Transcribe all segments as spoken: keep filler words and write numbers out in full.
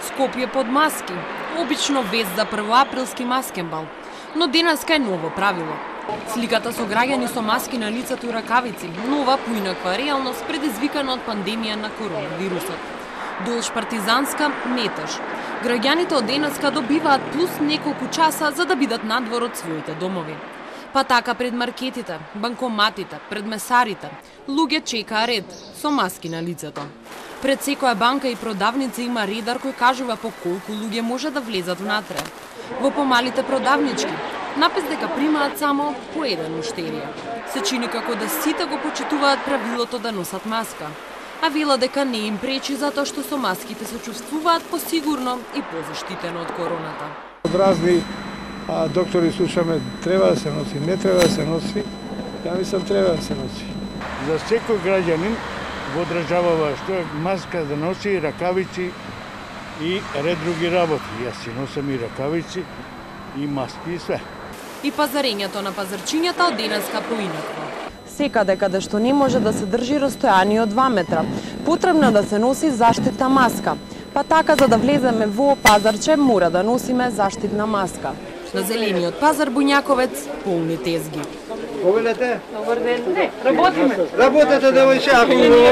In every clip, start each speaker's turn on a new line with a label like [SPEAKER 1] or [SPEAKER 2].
[SPEAKER 1] Скопје под маски. Обично вест за првоаприлски маскенбал. Но денеска е ново правило. Сликата со граѓани со маски на лицето и ракавици, нова поинаква реалност предизвикана од пандемија на коронавирусот. Долж партизанска метеж. Граѓаните од денеска добиваат плюс неколку часа за да бидат надвор од своите домови. Па така пред маркетите, банкоматите, пред месарите, луѓе чекаа ред со маски на лицето. Пред секоја банка и продавница има редар кој кажува по колку луѓе може да влезат внатре. Во помалите продавнички, напис дека примаат само по еден уштерија. Се чини како да сите го почитуваат правилото да носат маска, а вела дека не им пречи затоа што со маските се чувствуваат посигурно и позаштитено од короната.
[SPEAKER 2] Од разни а, доктори слушаме треба да се носи, не треба да се носи. Ја мислам треба да се носи.
[SPEAKER 3] За секој граѓанин во државава што е маска да носи, ракавици и ред други работи. Јас си носам и ракавици, и маски и све.
[SPEAKER 1] И пазарењето на пазарчињата од денеска поинакво.
[SPEAKER 4] Секаде каде што не може да се држи растојание од два метра, потребно да се носи заштитна маска. Па така за да влеземе во пазарче мора да носиме заштитна маска.
[SPEAKER 1] На зелениот пазар Буњаковец полни тезги.
[SPEAKER 2] Повелете?
[SPEAKER 4] Добар ден. Не, работиме.
[SPEAKER 2] Работете девојче.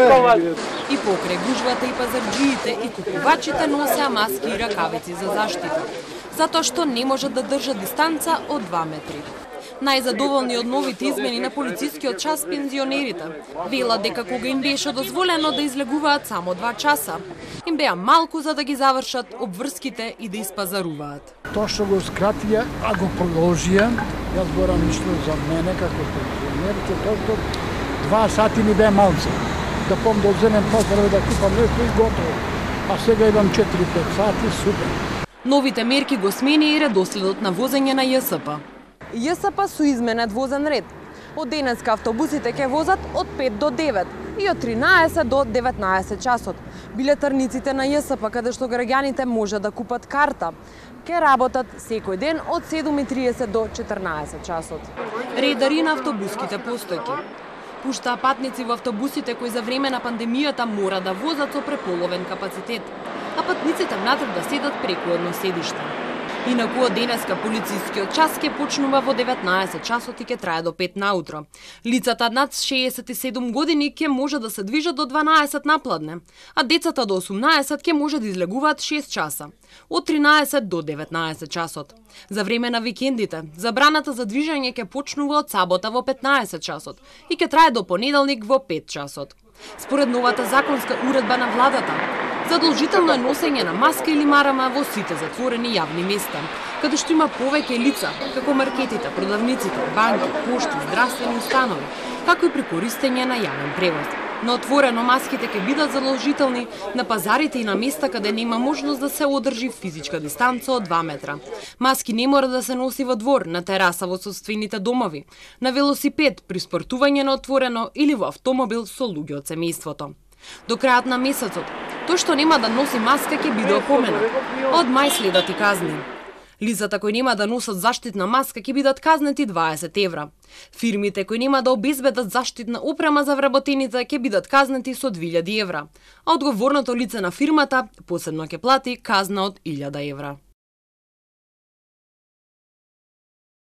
[SPEAKER 1] И покрај гужвата и пазарџиите и купувачите носеа маски и ракавици за заштита, затоа што не можат да држат дистанца од два метри. Најзадоволни од новите измени на полицискиот час пензионерите велат дека кога им беше дозволено да излегуваат само два часа, им беа малку за да ги завршат обврските и да испазаруваат.
[SPEAKER 5] Тоа што го скратија, а го продолжија, јас зборам лично за мене како пензионер, че тоа што два сати ни бе малце. Да пом до зелен пазар да купам нешто и готово. А сега имам четири-пет сати, супер.
[SPEAKER 1] Новите мерки го смени и редоследот на возење на Ј С П.
[SPEAKER 4] Ј С П со изменет возен ред. Од денеска автобусите ќе возат од пет до девет и од тринаесет до деветнаесет часот. Билетарниците на Ј С П, каде што граѓаните може да купат карта, ќе работат секој ден од седум и триесет до четрнаесет часот.
[SPEAKER 1] Редари на автобуските постојки. Пуштаа патници во автобусите кои за време на пандемијата мора да возат со преполовен капацитет, а патниците внатре да седат преку едно седиште. Инаку од денеска полицискиот час ќе почнува во деветнаесет часот и ќе трае до пет наутро. Лицата над шеесет и седум години ќе може да се движат до дванаесет напладне, а децата до осумнаесет ќе може да излегуваат шест часа, од тринаесет до деветнаесет часот. За време на викендите, забраната за движење ќе почнува од сабота во петнаесет часот и ќе трае до понеделник во пет часот. Според новата законска уредба на владата, задолжително е носење на маска или марама во сите затворени јавни места, каде што има повеќе лица, како маркетите, продавниците, банки, пошти, здравствени установи, како и при користење на јавен превоз. На отворено маските ќе бидат задолжителни на пазарите и на места каде нема можност да се одржи физичка дистанца од два метра. Маски не мора да се носи во двор, на тераса во сопствените домови, на велосипед при спортување на отворено или во автомобил со луѓе од семејството. До крајот на месецот, тој што нема да носи маска ќе биде опоменат. Од мај следат и казни. Лицата кои нема да носат заштитна маска ќе бидат казнети дваесет евра. Фирмите кои нема да обезбедат заштитна опрема за вработените ќе бидат казнети со две илјади евра, а одговорното лице на фирмата посебно ќе плати казна од илјада евра.